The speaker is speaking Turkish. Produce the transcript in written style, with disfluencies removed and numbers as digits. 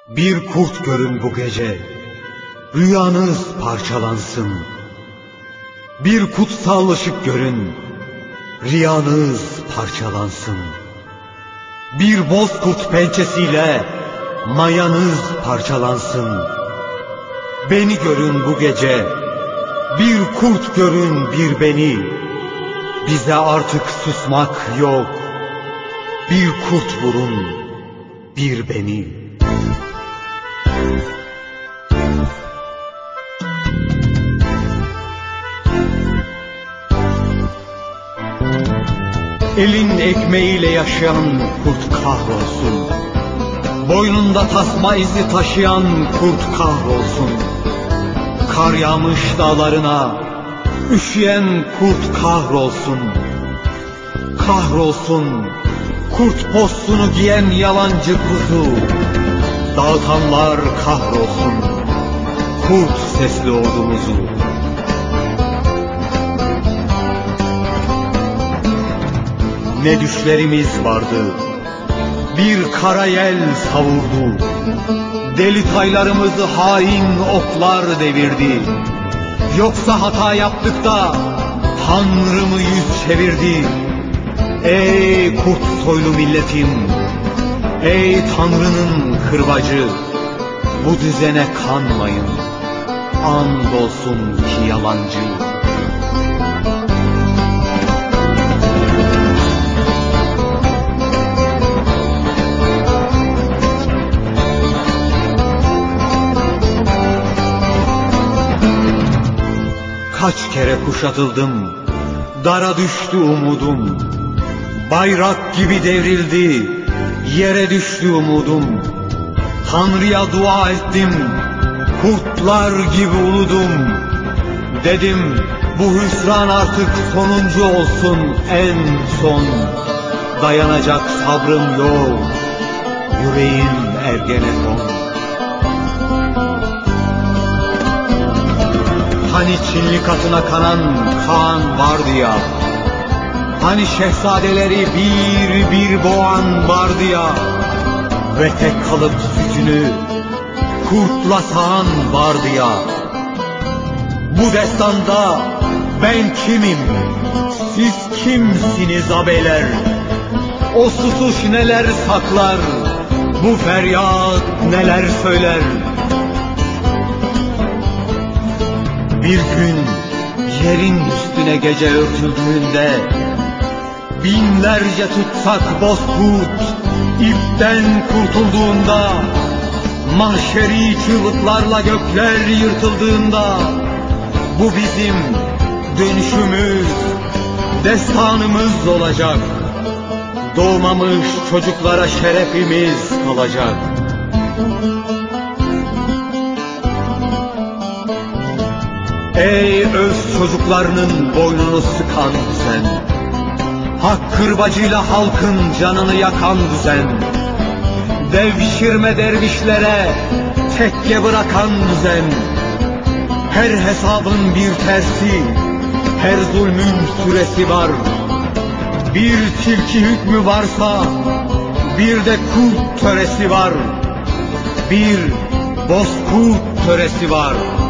Bir kurt görün bu gece, rüyanız parçalansın. Bir kutsal ışık görün, riyanız parçalansın. Bir bozkurt pençesiyle mayanız parçalansın. Beni görün bu gece, bir kurt görün bir beni. Bize artık susmak yok, bir kurt vurun bir beni. Elin ekmeğiyle yaşayan kurt kahrolsun. Boynunda tasma izi taşıyan kurt kahrolsun. Kar yağmış dağlarına üşüyen kurt kahrolsun. Kahrolsun kurt postunu giyen yalancı kuzu. Dağıtanlar kahrolsun kurt sesli ordumuzu. Ne düşlerimiz vardı, bir kara yel savurdu. Deli taylarımızı hain oklar devirdi. Yoksa hata yaptık da Tanrı mı yüz çevirdi? Ey kurt soylu milletim, ey Tanrı'nın kırbacı, bu düzene kanmayın, andolsun ki yalancı. Kaç kere kuşatıldım, dara düştü umudum. Bayrak gibi devrildi, yere düştü umudum. Tanrı'ya dua ettim, kurtlar gibi uludum. Dedim bu hüsran artık sonuncu olsun en son. Dayanacak sabrım yok, yüreğim Ergenekon. Hani Çinli katına kanan Kaan vardı ya, hani şehzadeleri bir bir boğan vardı ya, ve tek kalıp sütünü kurtla sağan vardı ya. Bu destanda ben kimim, siz kimsiniz abeler? O susuş neler saklar, bu feryat neler söyler? Bir gün yerin üstüne gece örtüldüğünde, binlerce tutsak bozkurt ipten kurtulduğunda, mahşeri çığlıklarla gökler yırtıldığında, bu bizim dönüşümüz, destanımız olacak. Doğmamış çocuklara şerefimiz kalacak. Ey öz çocuklarının boynunu sıkan düzen, hak kırbacıyla halkın canını yakan düzen, devşirme dervişlere tekke bırakan düzen, her hesabın bir tersi, her zulmün süresi var. Bir tilki hükmü varsa bir de kurt töresi var, bir bozkurt töresi var.